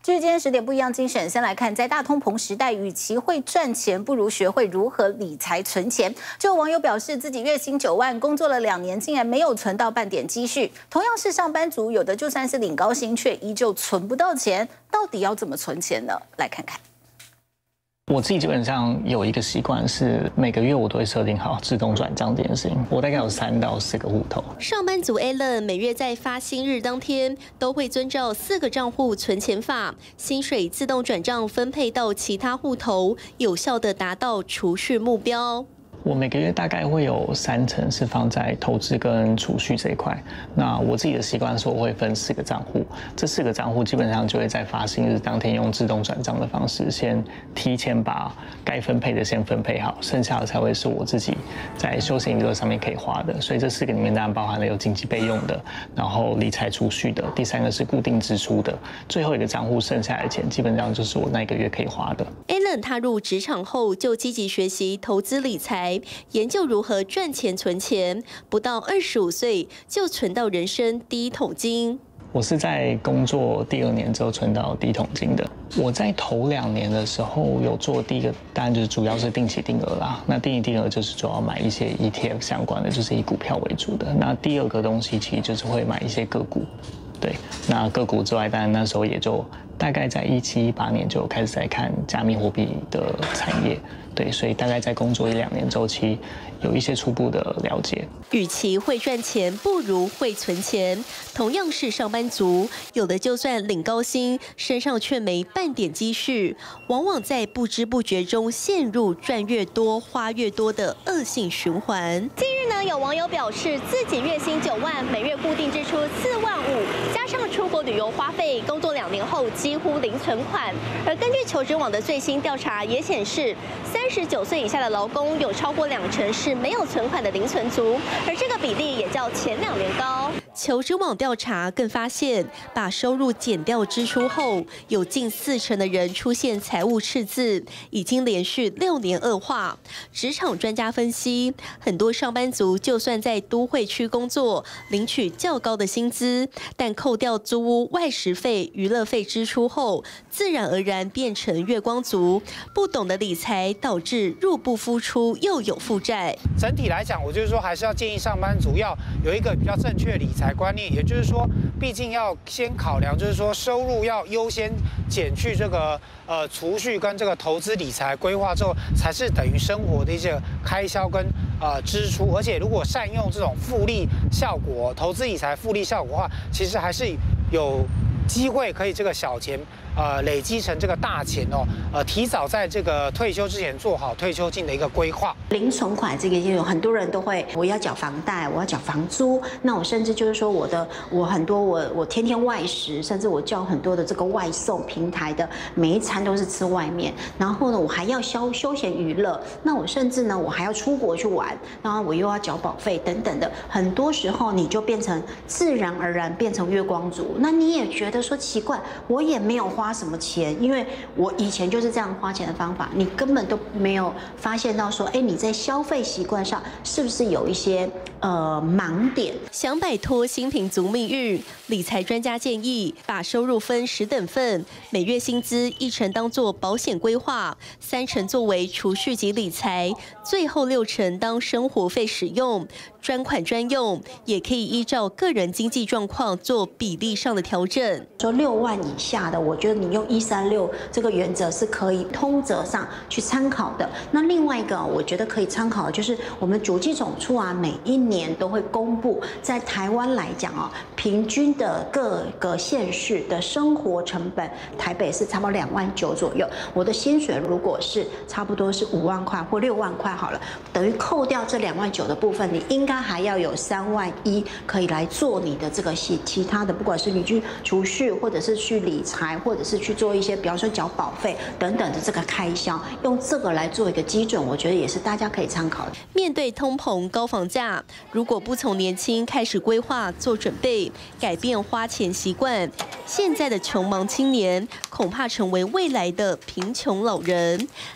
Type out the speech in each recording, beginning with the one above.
至于今天10点不一样精选，先来看，在大通膨时代，与其会赚钱，不如学会如何理财存钱。就有网友表示，自己月薪9万，工作了2年，竟然没有存到半点积蓄。同样是上班族，有的就算是领高薪，却依旧存不到钱。到底要怎么存钱呢？来看看。 我自己基本上有一个习惯，是每个月我都会设定好自动转账这件事情。我大概有3到4个户头。 上班族 Alan 每月在发薪日当天，都会遵照4个账户存钱法，薪水自动转账分配到其他户头，有效地达到储蓄目标。 我每个月大概会有30%是放在投资跟储蓄这一块。那我自己的习惯是，我会分4个账户，这4个账户基本上就会在发薪日当天用自动转账的方式，先提前把该分配的先分配好，剩下的才会是我自己在休闲娱乐上面可以花的。所以这4个里面当然包含了有紧急备用的，然后理财储蓄的，第3个是固定支出的，最后一个账户剩下来的钱基本上就是我那个月可以花的。 Alan 踏入职场后就积极学习投资理财。 研究如何赚钱存钱，不到25岁就存到人生第一桶金。 我是在工作第2年之后存到第一桶金的。我在头2年的时候有做第一个，当然就是主要是定期定额啦。那定期定额就是主要买一些 ETF 相关的，就是以股票为主的。那第2个东西其实就是会买一些个股。 对，那个股之外，当然那时候也就大概在17、18年就开始在看加密货币的产业，对，所以大概在工作1、2年周期有一些初步的了解。 与其会赚钱，不如会存钱。同样是上班族，有的就算领高薪，身上却没半点积蓄，往往在不知不觉中陷入赚越多花越多的恶性循环。近日呢，有网友表示自己月薪9万，每月固定支出4万5。 加上出国旅游花费，工作2年后几乎零存款。而根据求职网的最新调查也显示，39岁以下的劳工有超过20%是没有存款的零存族，而这个比例也较前2年高。求职网调查更发现，把收入减掉支出后，有近40%的人出现财务赤字，已经连续6年恶化。职场专家分析，很多上班族就算在都会区工作，领取较高的薪资，但扣掉租屋、外食费、娱乐费支出后，自然而然变成月光族。不懂得理财，导致入不敷出，又有负债。 整体来讲，我就是说，还是要建议上班族要有一个比较正确的理财观念，也就是说，毕竟要先考量，就是说收入要优先减去这个储蓄跟这个投资理财规划之后，才是等于生活的一些开销跟支出。而且如果善用这种复利效果，投资理财复利效果的话，其实还是有机会可以这个小钱累积成这个大钱哦，提早在这个退休之前做好退休金的一个规划。 零存款这个也有很多人都会，我要缴房贷，我要缴房租，那我甚至就是说我天天外食，甚至我叫很多的这个外送平台的每一餐都是吃外面，然后呢我还要休闲娱乐，那我甚至呢我还要出国去玩，然后我又要缴保费等等的，很多时候你就变成自然而然变成月光族，那你也觉得说奇怪，我也没有花什么钱，因为我以前就是这样花钱的方法，你根本都没有发现到说，哎，你在消费习惯上是不是有一些盲点？ 想摆脱新贫族命运，理财专家建议把收入分10等份，每月薪资1成当作保险规划，3成作为储蓄及理财，最后6成当生活费使用，专款专用，也可以依照个人经济状况做比例上的调整。 说6万以下的，我觉得你用136这个原则是可以通则上去参考的。那另外一个，我觉得可以参考的就是我们主计总处啊，每1年都会公布在台湾来讲啊，平均的各个县市的生活成本，台北是差不多2万9左右。我的薪水如果是差不多是5万块或6万块好了，等于扣掉这2万9的部分，你应该还要有3万1可以来做你的这个其他的，不管是你去储蓄，或者是去理财，或者是去做一些，比方说缴保费等等的这个开销，用这个来做一个基准，我觉得也是大家可以参考的。 面对通膨高房价，如果不从年轻开始规划做准备，改变花钱习惯，现在的穷忙青年恐怕成为未来的贫穷老人。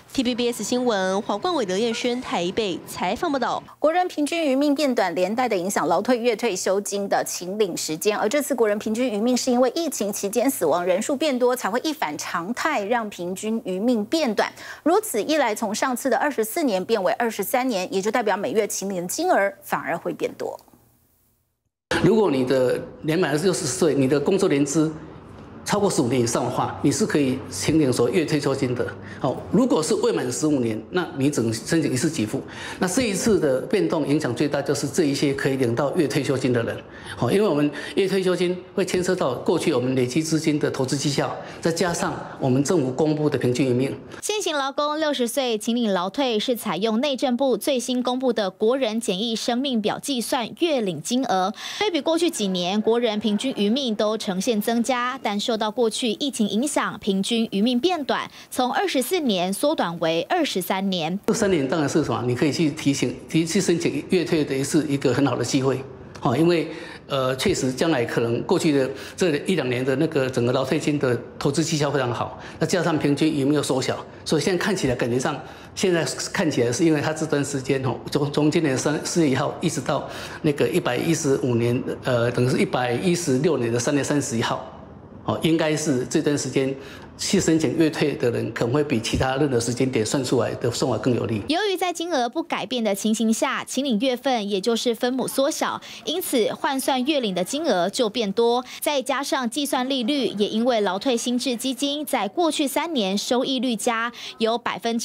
TVBS 新闻黄冠伟、刘彦轩台北采访报道。 国人平均余命变短，连带的影响劳退月退休金的请领时间。而这次国人平均余命是因为疫情期间死亡人数变多，才会一反常态，让平均余命变短。如此一来，从上次的24年变为23年，也就代表每月请领的金额反而会变多。 如果你的年满60岁，你的工作年资超过15年以上的话，你是可以请领所月退休金的。好，如果是未满15年，那你只能申请一次给付。那这一次的变动影响最大就是这一些可以领到月退休金的人。好，因为我们月退休金会牵涉到过去我们累积资金的投资绩效，再加上我们政府公布的平均余命。 现行劳工60岁请领劳退是采用内政部最新公布的国人简易生命表计算月领金额。对比过去几年，国人平均余命都呈现增加，但受到过去疫情影响，平均余命变短，从24年缩短为23年。23 年当然是什么？你可以去去申请月退的是一个很好的机会，因为确实将来可能过去的这1-2年的那个整个劳退金的投资绩效非常好，那加上平均余命又缩小，所以现在看起来感觉上，现在看起来是因为它这段时间从今年4月1号一直到那个115年，等于是116年的3月31号。应该是这段时间去申请月退的人，可能会比其他任何时间点算出来的算法更有利。 由于在金额不改变的情形下，请领月份也就是分母缩小，因此换算月领的金额就变多。再加上计算利率也因为劳退新制基金在过去3年收益率加由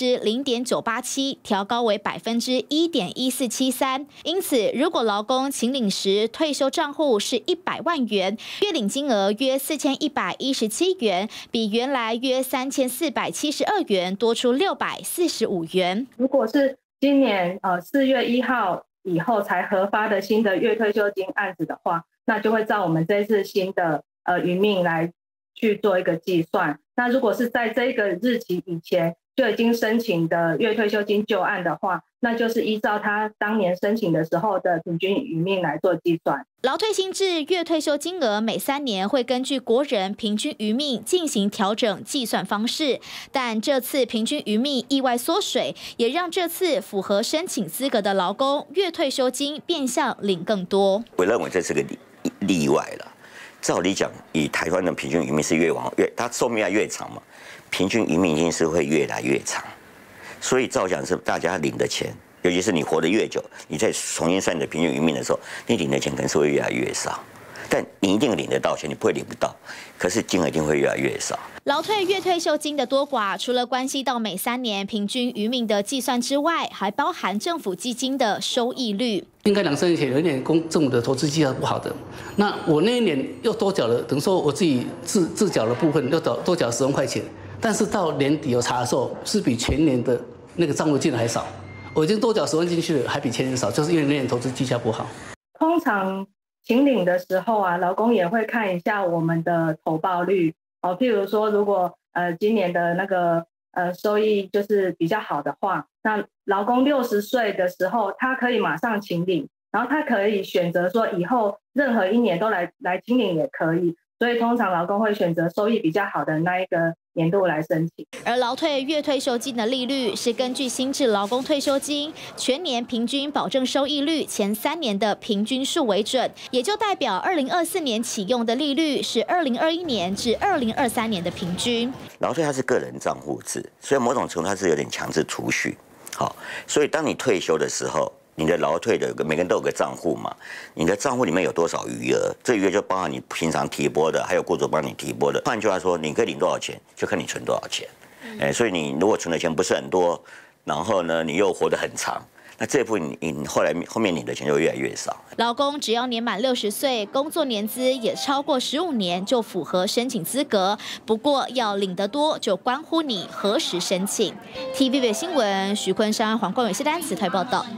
0.987%调高为1.1473%，因此如果劳工请领时退休账户是100万元，月领金额约4117元，比原来约3472元多出645元。 如果是今年4月1号以后才核发的新的月退休金案子的话，那就会照我们这次新的余命来去做一个计算。那如果是在这个日期以前就已经申请的月退休金旧案的话，那就是依照他当年申请的时候的平均余命来做计算。 劳退新制月退休金额每3年会根据国人平均余命进行调整计算方式，但这次平均余命意外缩水，也让这次符合申请资格的劳工月退休金变相领更多。 我认为这是个例外了。照理讲，以台湾的平均余命是它寿命越长嘛，平均余命一定是会越来越长。所以照讲是大家领的钱，尤其是你活得越久，你再重新算你的平均余命的时候，你领的钱可能是会越来越少。但你一定领得到钱，你不会领不到，可是金额一定会越来越少。 劳退月退休金的多寡，除了关系到每3年平均余命的计算之外，还包含政府基金的收益率。 应该2-3年前有一年政府的投资绩效不好的，那我那一年又多缴了，等于说我自己自缴的部分又多缴10万块钱，但是到年底有查的时候，是比全年的那个账户进的还少。我已经多缴10万进去了，还比前年少，就是因为那年投资绩效不好。 通常请领的时候啊，劳工也会看一下我们的投报率譬如说，如果今年的那个收益就是比较好的话，那劳工60岁的时候，他可以马上请领，然后他可以选择说以后任何1年都来请领也可以。所以通常劳工会选择收益比较好的那一个年度来申请。 而劳退月退休金的利率是根据新制劳工退休金全年平均保证收益率前3年的平均数为准，也就代表2024年启用的利率是2021年至2023年的平均。 劳退它是个人账户制，所以某种程度它是有点强制储蓄。好，所以当你退休的时候，你的劳退的每个人都有个账户嘛，你的账户里面有多少余额，这余额就包含你平常提拨的，还有雇主帮你提拨的。换句话说，你可以领多少钱，就看你存多少钱。所以你如果存的钱不是很多，然后呢你又活得很长，那这一步你后面领的钱就越来越少。 劳工只要年满60岁，工作年资也超过15年，就符合申请资格。不过要领得多，就关乎你何时申请。TVB 新闻徐坤山、黄冠伟谢丹词台报道。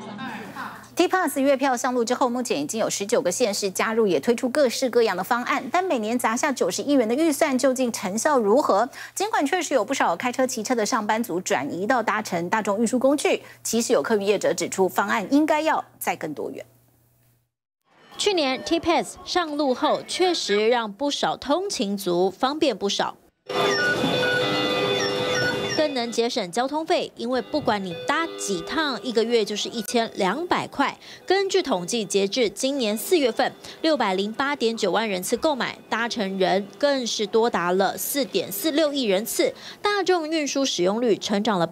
T-Pass 月票上路之后，目前已经有19个县市加入，也推出各式各样的方案。但每年砸下90亿元的预算，究竟成效如何？尽管确实有不少开车、骑车的上班族转移到搭乘大众运输工具，其实有客运业者指出，方案应该要再更多元。 去年 T-Pass 上路后，确实让不少通勤族方便不少。 更能节省交通费，因为不管你搭几趟，一个月就是1200块。根据统计，截至今年4月份，608.9万人次购买，搭乘人更是多达了4.46亿人次，大众运输使用率成长了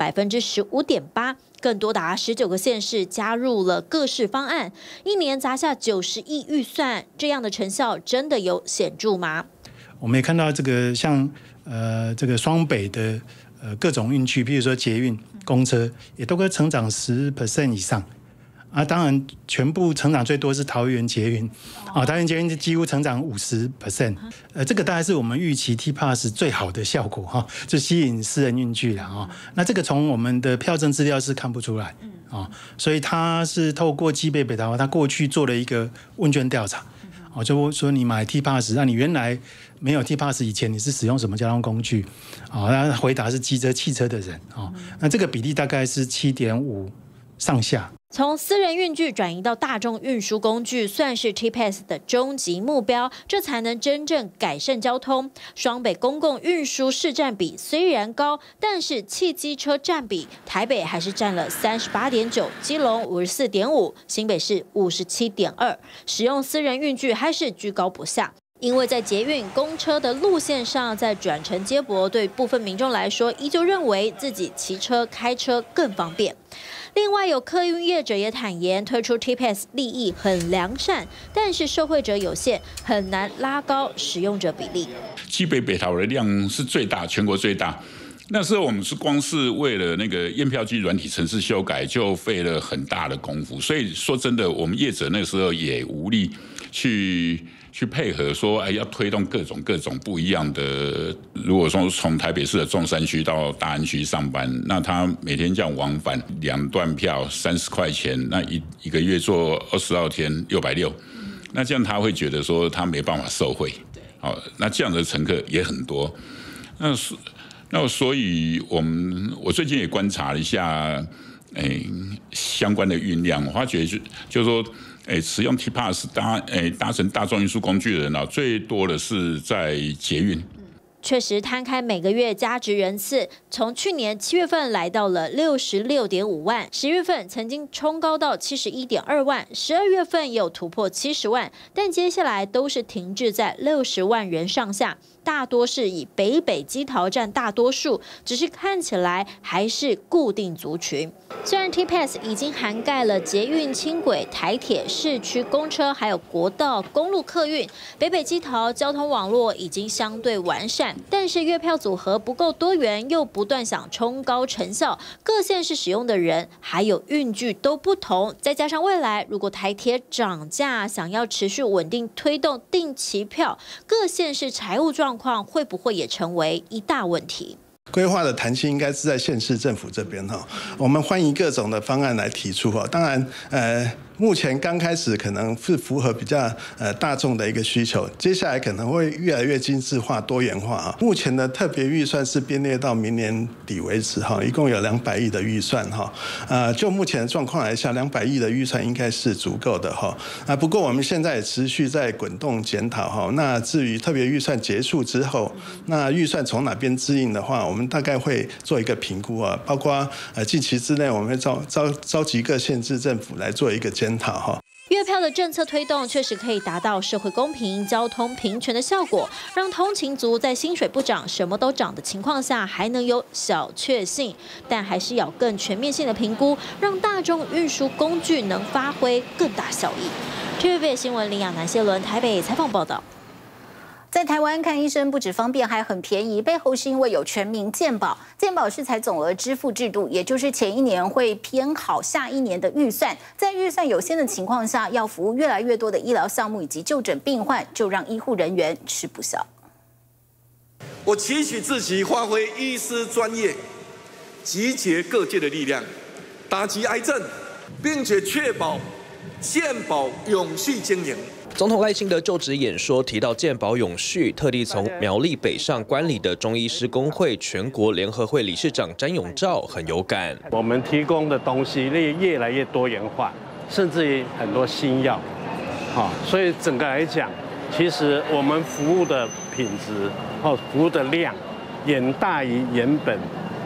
15.8%。更多达19个县市加入了各式方案，一年砸下90亿预算，这样的成效真的有显著吗？ 我们也看到这个像这个双北的各种运具，譬如说捷运、公车，也都会成长10% 以上。啊，当然，全部成长最多是桃园捷运，桃园捷运几乎成长50%，这个大概是我们预期 TPASS 最好的效果哈，就吸引私人运具了哈。那这个从我们的票证资料是看不出来，所以它是透过基北桃，它过去做了一个问卷调查，就说你买 TPASS， 那你原来没有 TPASS 以前你是使用什么交通工具？那回答是机车、汽车的人，那这个比例大概是7.5上下。 从私人运具转移到大众运输工具，算是 TPASS 的终极目标，这才能真正改善交通。双北公共运输市占比虽然高，但是汽机车占比，台北还是占了38.9%，基隆54.5%，新北市57.2%，使用私人运具还是居高不下。因为在捷运、公车的路线上，在转乘接驳，对部分民众来说，依旧认为自己骑车、开车更方便。另外，有客运业者也坦言，推出 TPASS 利益很良善，但是受惠者有限，很难拉高使用者比例。 基北桃的量是最大，全国最大。那时候我们是光是为了那个验票机软体程式修改，就费了很大的功夫。所以说真的，我们业者那个时候也无力去配合说，要推动各种不一样的。如果说从台北市的中山区到大安区上班，那他每天这样往返2段票30块钱，那一个月做22天660，那这样他会觉得说他没办法受惠。好，那这样的乘客也很多。那所以我最近也观察了一下，相关的运量，我发觉就是说。使用 TPASS 搭乘大众运输工具的人最多的是在捷运。 确实摊开每个月加值人次，从去年7月份来到了66.5万，10月份曾经冲高到71.2万，12月份也有突破70万，但接下来都是停滞在60万人上下。大多是以北基桃占大多数，只是看起来还是固定族群。虽然 TPASS 已经涵盖了捷运、轻轨、台铁、市区公车，还有国道、公路客运，北基桃交通网络已经相对完善，但是月票组合不够多元，又不断想冲高成效，各县市使用的人还有运具都不同，再加上未来如果台铁涨价，想要持续稳定推动定期票，各县市财务状况会不会也成为一大问题？ 规划的弹性应该是在县市政府这边哈，我们欢迎各种的方案来提出哈。当然，目前刚开始可能是符合比较大众的一个需求，接下来可能会越来越精致化、多元化啊。目前的特别预算是编列到明年底为止哈，一共有200亿的预算哈。就目前的状况来讲，200亿的预算应该是足够的哈。不过我们现在也持续在滚动检讨哈。那至于特别预算结束之后，那预算从哪边支应的话，我们大概会做一个评估啊，包括近期之内我们会召集各县市政府来做一个检讨哈。 月票的政策推动确实可以达到社会公平、交通平权的效果，让通勤族在薪水不涨、什么都涨的情况下，还能有小确幸。但还是要更全面性的评估，让大众运输工具能发挥更大效益。TVB 新闻林雅南、谢伦台北采访报道。 在台湾看医生不止方便，还很便宜，背后是因为有全民健保。健保是采总额支付制度，也就是前一年会偏好下一年的预算。在预算有限的情况下，要服务越来越多的医疗项目以及就诊病患，就让医护人员吃不消。 我期许自己发挥医师专业，集结各界的力量，打击癌症，并且确保健保永续经营。 总统赖清德就职演说提到健保永续，特地从苗栗北上观礼的中医师公会全国联合会理事长詹永照很有感。 我们提供的东西越来越多元化，甚至于很多新药，所以整个来讲，其实我们服务的品质服务的量远大于原本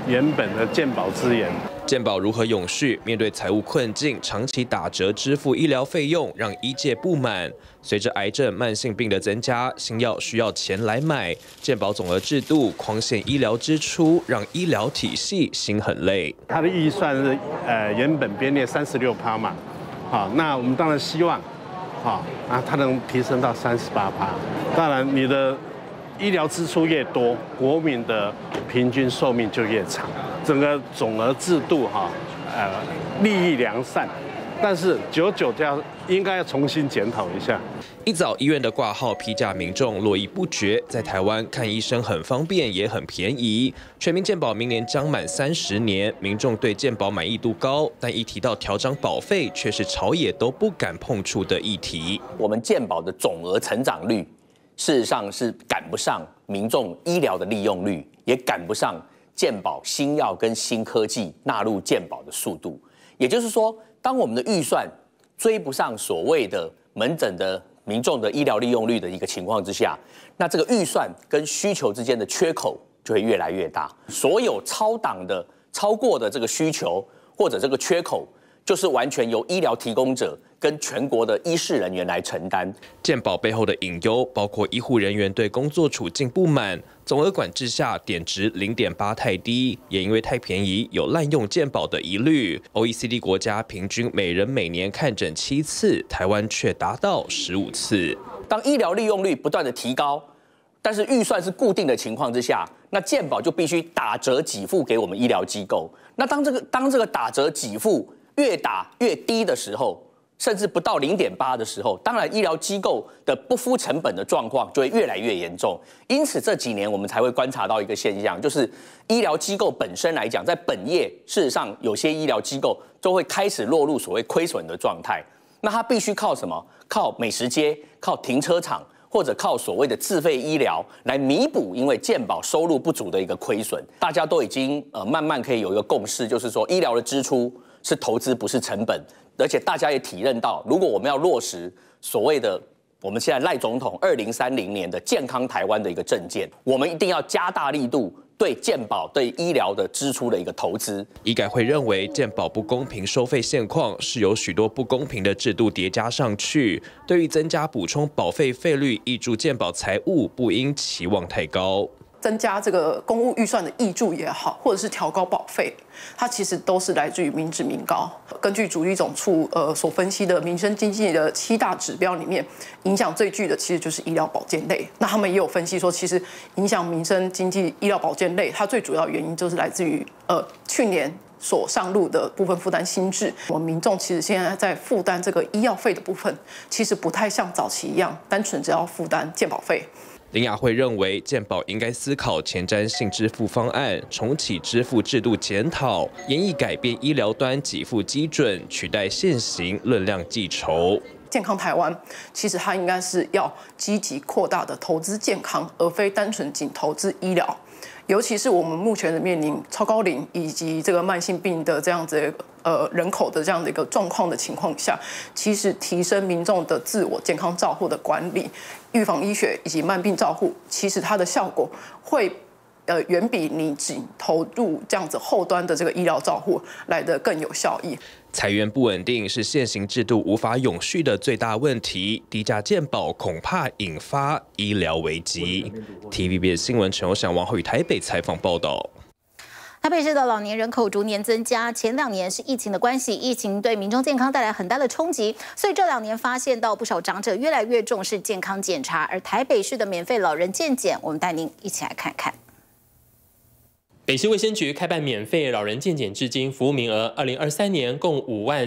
原本的健保资源。 健保如何永续？面对财务困境，长期打折支付医疗费用，让医界不满。随着癌症、慢性病的增加，新药需要钱来买，健保总额制度框限医疗支出，让医疗体系心很累。 它的预算是原本编列36%嘛，好，那我们当然希望，好啊，它能提升到38%。当然，你的医疗支出越多，国民的平均寿命就越长。整个总额制度利益良善，但是999应该要重新检讨一下。 一早医院的挂号批价，民众络绎不绝。在台湾看医生很方便，也很便宜。全民健保明年将满30年，民众对健保满意度高，但一提到调涨保费，却是朝野都不敢碰触的议题。 我们健保的总额成长率，事实上是赶不上民众医疗的利用率，也赶不上健保新药跟新科技纳入健保的速度。也就是说，当我们的预算追不上所谓的门诊的民众的医疗利用率的一个情况之下，那这个预算跟需求之间的缺口就会越来越大。所有超过的这个需求或者这个缺口，就是完全由医疗提供者跟全国的医事人员来承担。 健保背后的隐忧包括医护人员对工作处境不满，总额管制下点值0.8太低，也因为太便宜有滥用健保的疑虑。OECD 国家平均每人每年看诊7次，台湾却达到15次。 当医疗利用率不断的提高，但是预算是固定的情况之下，那健保就必须打折给付给我们医疗机构。那当这个打折给付越打越低的时候，甚至不到0.8的时候，当然医疗机构的不敷成本的状况就会越来越严重。因此这几年我们才会观察到一个现象，就是医疗机构本身来讲，在本业事实上有些医疗机构都会开始落入所谓亏损的状态。那它必须靠什么？靠美食街、靠停车场，或者靠所谓的自费医疗来弥补因为健保收入不足的一个亏损。大家都已经慢慢可以有一个共识，就是说医疗的支出是投资，不是成本。而且大家也体认到，如果我们要落实所谓的我们现在赖总统2030年的健康台湾的一个政见，我们一定要加大力度对健保、对医疗的支出的一个投资。 医改会认为健保不公平收费现况是由许多不公平的制度叠加上去，对于增加补充保费费率挹注健保财务，不应期望太高。 增加这个公务预算的挹注也好，或者是调高保费，它其实都是来自于民脂民膏。根据主计总处所分析的民生经济的7大指标里面，影响最巨的其实就是医疗保健类。那他们也有分析说，其实影响民生经济医疗保健类，它最主要原因就是来自于去年所上路的部分负担新制。我们民众其实现在在负担这个医药费的部分，其实不太像早期一样，单纯只要负担健保费。 林雅慧认为，健保应该思考前瞻性支付方案，重启支付制度检讨，研议改变医疗端给付基准，取代现行论量计酬。 健康台湾其实它应该是要积极扩大的投资健康，而非单纯仅投资医疗。尤其是我们目前的面临超高龄以及这个慢性病的这样子人口的这样的一个状况的情况下，其实提升民众的自我健康照护的管理、预防医学以及慢病照护，其实它的效果会远比你仅投入这样子后端的这个医疗照护来得更有效益。 财源不稳定是现行制度无法永续的最大问题，低价健保恐怕引发医疗危机。TVBS 新闻陈友祥、王浩宇台北采访报道。 台北市的老年人口逐年增加，前2年是疫情的关系，疫情对民众健康带来很大的冲击，所以这2年发现到不少长者越来越重视健康检查，而台北市的免费老人健检，我们带您一起来看看。 北市卫生局开办免费老人健检至今服务名额，2023年共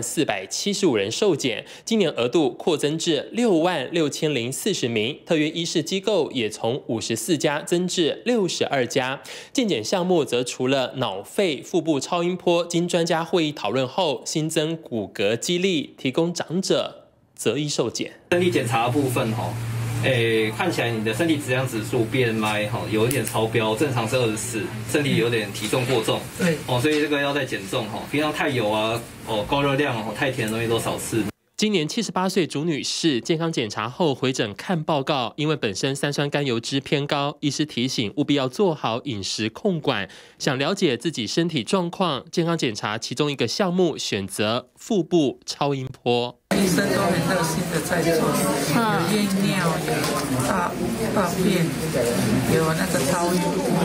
50475人受检，今年额度扩增至66040名，特约医事机构也从54家增至62家。健检项目则除了脑肺、腹部超音波，经专家会议讨论后，新增骨骼肌力，提供长者择医受检。 身体检查的部分看起来你的身体质量指数 BMI 有一点超标，正常是24，身体有点体重过重，对所以这个要再减重平常太油啊高热量太甜的东西都少吃。 今年78岁朱女士健康检查后回诊看报告，因为本身三酸甘油脂偏高，医师提醒务必要做好饮食控管。想了解自己身体状况，健康检查其中一个项目选择腹部超音波。 医生都很热心的在做，有验尿，有大便，有那个超音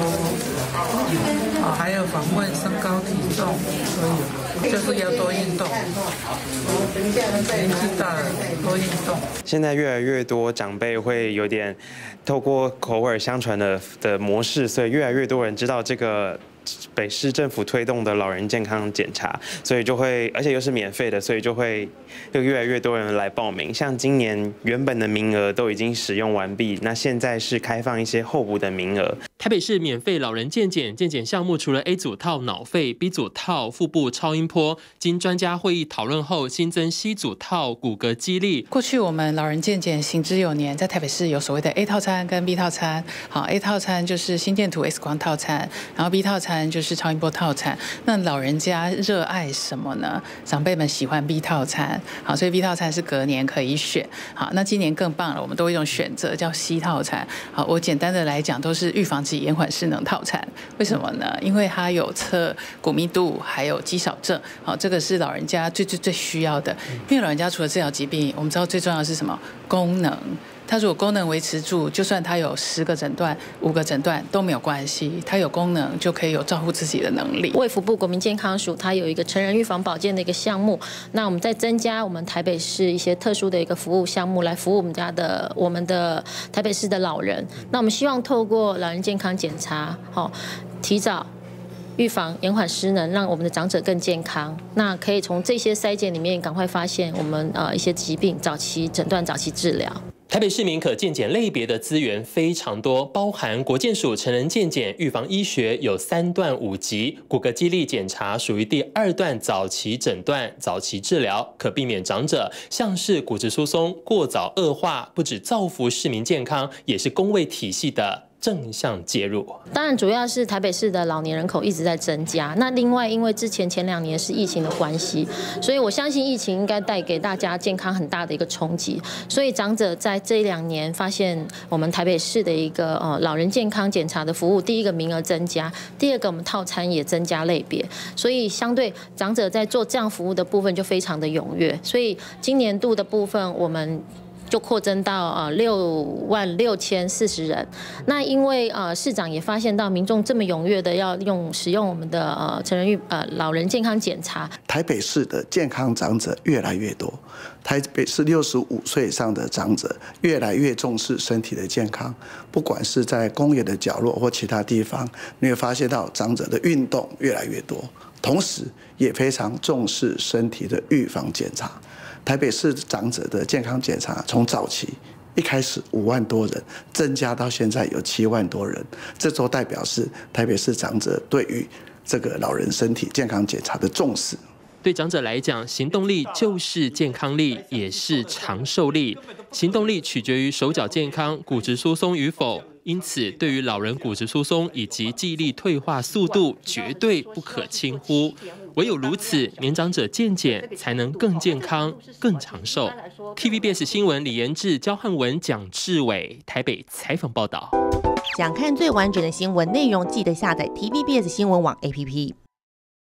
波，还有访问身高体重都有，就是要多运动。年纪大了多运动。 现在越来越多长辈会有点透过口耳相传的模式，所以越来越多人知道这个北市政府推动的老人健康检查，所以就会，而且又是免费的，所以就越来越多人来报名。像今年原本的名额都已经使用完毕，那现在是开放一些候补的名额。 台北市免费老人健检项目，除了 A 组套脑肺、B 组套腹部超音波，经专家会议讨论后，新增 C 组套骨骼肌力。 过去我们老人健检行之有年，在台北市有所谓的 A 套餐跟 B 套餐。好 ，A 套餐就是心电图 X 光套餐，然后 B 套餐就是超音波套餐。那老人家热爱什么呢？长辈们喜欢 B 套餐，好，所以 B 套餐是隔年可以选。好，那今年更棒了，我们都有一种选择叫 C 套餐。好，我简单的来讲，都是预防及延缓失能套餐。为什么呢？因为它有测骨密度，还有肌少症。好，这个是老人家最需要的。因为老人家除了治疗疾病，我们知道最重要的是什么？功能。他如果功能维持住，就算他有10个诊断、5个诊断都没有关系，他有功能就可以有照顾自己的能力。 卫福部国民健康署它有一个成人预防保健的一个项目，那我们再增加我们台北市一些特殊的一个服务项目，来服务我们的台北市的老人。那我们希望透过老人健康检查，提早预防延缓失能，让我们的长者更健康。那可以从这些筛检里面赶快发现我们一些疾病，早期诊断、早期治疗。 台北市民可健检类别的资源非常多，包含国健署成人健检预防医学有3段5级，骨骼肌力检查属于第2段早期诊断、早期治疗，可避免长者像是骨质疏松过早恶化，不只造福市民健康，也是公卫体系的正向介入。 当然，主要是台北市的老年人口一直在增加。那另外，因为前2年是疫情的关系，所以我相信疫情应该带给大家健康很大的一个冲击。所以长者在这2年发现我们台北市的一个老人健康检查的服务，第一个名额增加，第二个我们套餐也增加类别，所以相对长者在做这样服务的部分就非常的踊跃。所以今年度的部分我们就扩增到66040人。那因为市长也发现到民众这么踊跃的要使用我们的老人健康检查， 台北市的健康长者越来越多，台北市65岁以上的长者越来越重视身体的健康，不管是在公园的角落或其他地方，你会发现到长者的运动越来越多，同时也非常重视身体的预防检查。台北市长者的健康检查从早期一开始5万多人，增加到现在有7万多人，这都代表是台北市长者对于这个老人身体健康检查的重视。 对长者来讲，行动力就是健康力，也是长寿力。行动力取决于手脚健康、骨质疏松与否。因此，对于老人骨质疏松以及记忆力退化速度，绝对不可轻忽。唯有如此，年长者健检才能更健康、更长寿。TVBS 新闻李延志、焦汉文、蒋志伟台北采访报道。 想看最完整的新闻内容，记得下载 TVBS 新闻网 APP。